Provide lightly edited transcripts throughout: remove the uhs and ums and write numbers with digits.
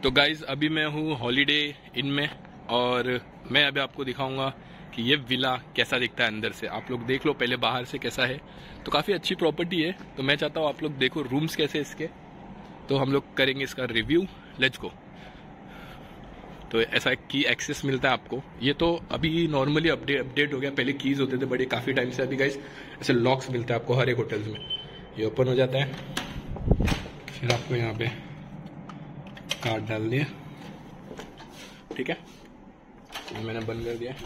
तो गाइज अभी मैं हूँ हॉलीडे इन में और मैं अभी आपको दिखाऊंगा कि ये विला कैसा दिखता है अंदर से। आप लोग देख लो पहले बाहर से कैसा है। तो काफ़ी अच्छी प्रॉपर्टी है, तो मैं चाहता हूँ आप लोग देखो रूम्स कैसे इसके, तो हम लोग करेंगे इसका रिव्यू। Let's go. तो ऐसा की एक्सेस मिलता है आपको। ये तो अभी नॉर्मली अपडेट हो गया, पहले कीज होते थे बड़े काफ़ी टाइम से। अभी गाइज ऐसे लॉक्स मिलते हैं आपको हर एक होटल्स में। ये ओपन हो जाता है, फिर आपको यहाँ पे कार्ड डाल दिया, ठीक है। ये मैंने बंद कर दिया।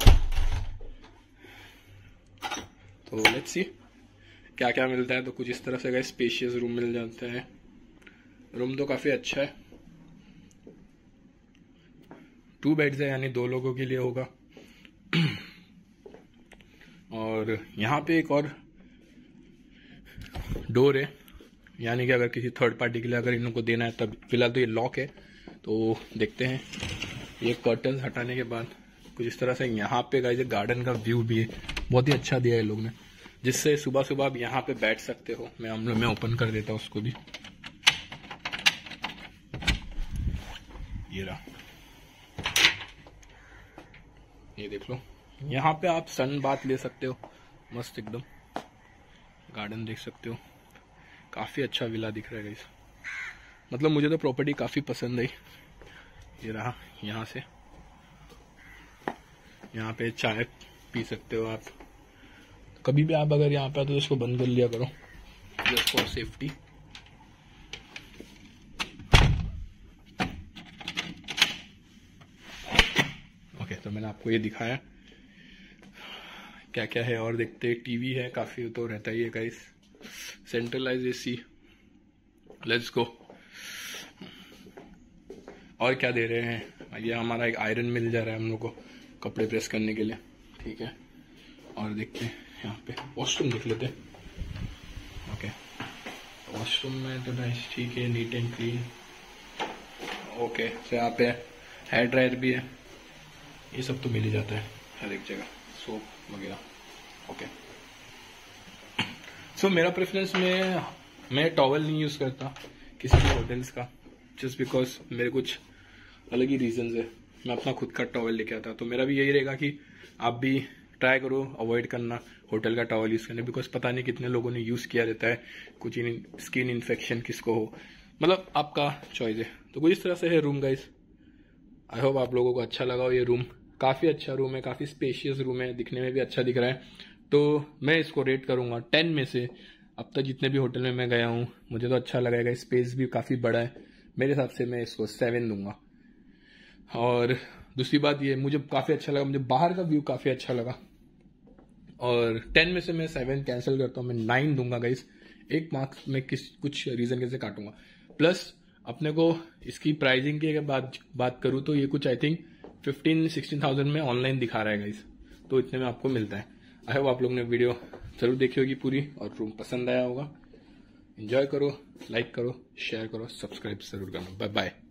तो लेट्स सी क्या क्या मिलता है। तो कुछ इस तरह से गाइस स्पेशियस रूम मिल जाता है। रूम तो काफ़ी अच्छा है। 2 बेड्स है, यानी 2 लोगों के लिए होगा। और यहाँ पे एक और डोर है, यानी कि अगर किसी थर्ड पार्टी के लिए अगर इन लोगों को देना है तब। फिलहाल तो ये लॉक है, तो देखते हैं। ये कर्टन हटाने के बाद कुछ इस तरह से यहाँ पे गाइस गार्डन का व्यू भी है, बहुत ही अच्छा दिया है लोग ने, जिससे सुबह सुबह आप यहाँ पे बैठ सकते हो। मैं ओपन कर देता हूँ उसको भी। ये रहा, ये देख लो। यहाँ पे आप सन बात ले सकते हो, मस्त एकदम गार्डन देख सकते हो। काफी अच्छा विला दिख रहा है गाइस, मतलब मुझे तो प्रॉपर्टी काफी पसंद आई। ये रहा, यहाँ से यहाँ पे चाय पी सकते हो आप। कभी भी आप अगर यहाँ पे आते तो इसको बंद कर लिया करो, जस्ट फॉर सेफ्टी। ओके, तो मैंने आपको ये दिखाया क्या क्या है। और देखते हैं, टीवी है काफी, तो रहता ही है guys. Centralize AC, let's go. और क्या दे रहे हैं, ये हमारा एक आयरन मिल जा रहा है हम लोग को कपड़े प्रेस करने के लिए, ठीक है। और देखते हैं यहाँ पे वॉशरूम देख लेते हैं। ओके, वॉशरूम में तो नाइस, ठीक है, नीट एंड क्लीन। ओके, तो यहाँ पे हेयर ड्रायर भी है। ये सब तो मिल ही जाता है हर एक जगह, सोप वगैरह। ओके, सो मेरा प्रेफरेंस में मैं टॉवल नहीं यूज़ करता किसी भी होटल्स का, जस्ट बिकॉज मेरे कुछ अलग ही रीजंस है। मैं अपना खुद का टॉवल लेके आता, तो मेरा भी यही रहेगा कि आप भी ट्राई करो अवॉइड करना होटल का टॉवल यूज़ करने, बिकॉज पता नहीं कितने लोगों ने यूज़ किया रहता है, कुछ स्किन इन्फेक्शन किसको हो, मतलब आपका चॉइस है। तो कुछ इस तरह से है रूम गाइस। आई होप आप लोगों को अच्छा लगा हो। ये रूम काफ़ी अच्छा रूम है, काफ़ी स्पेशियस रूम है, दिखने में भी अच्छा दिख रहा है। तो मैं इसको रेट करूँगा 10 में से। अब तक जितने भी होटल में मैं गया हूँ मुझे तो अच्छा लगेगा। स्पेस भी काफ़ी बड़ा है, मेरे हिसाब से मैं इसको 7 दूंगा। और दूसरी बात ये, मुझे काफ़ी अच्छा लगा, मुझे बाहर का व्यू काफ़ी अच्छा लगा। और 10 में से मैं 7 कैंसिल करता हूँ, मैं 9 दूंगा गाइस। एक मार्क्स मैं कुछ रीज़न कैसे काटूंगा। प्लस अपने को इसकी प्राइसिंग की अगर बात करूँ तो ये कुछ आई थिंक 15-16,000 में ऑनलाइन दिखा रहा है गाइस, तो इतने में आपको मिलता है। आई होप आप लोग ने वीडियो जरूर देखी होगी पूरी और रूम पसंद आया होगा। एंजॉय करो, लाइक करो, शेयर करो, सब्सक्राइब जरूर करना। Bye bye.